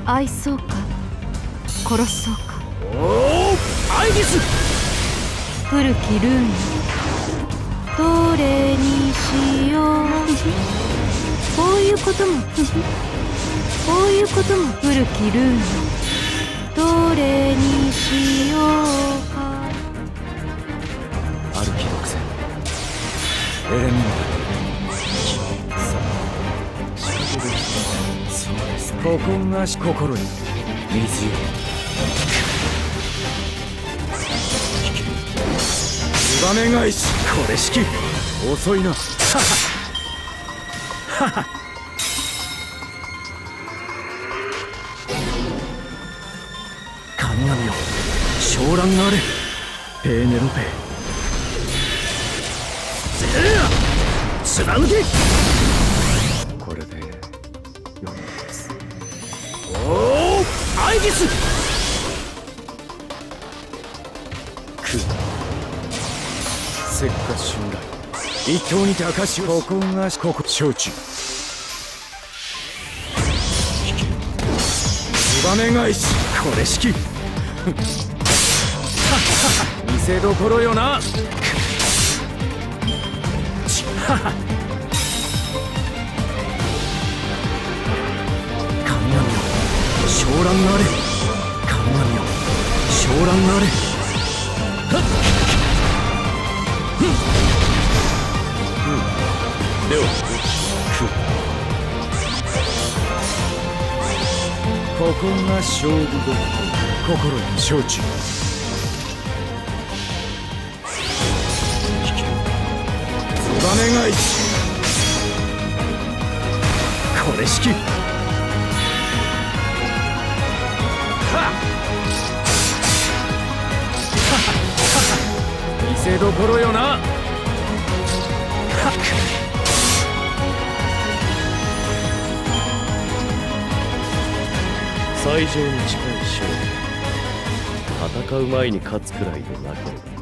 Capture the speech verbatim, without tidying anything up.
愛そうか殺そうか。 おお、アイギス。 古きルーンどれにしよう。こういうこともこういうことも古きルーンどれにしようか。 歩き独占エレメンタル。さあ仕掛けできた。そうですね。ここが心に水よ。ツバメ返し。これ式遅いな。はははは。神々よ、昇乱があれ。ペーネロペ。ぜあ貫け。これでよんです。おお、アイギス。く石化襲来。一刀にて証を。ここがここ承知。ツバメ返し。これ式見せどころよな。ちはは。神々よ、昇乱なれ。神々よ、昇乱なれ。はっ。ではくここが勝負どころ。心に承知。ツバメ返し。これ式。はっ。見せどころよな。 最上に近い勝負。戦う前に勝つくらいでなければ。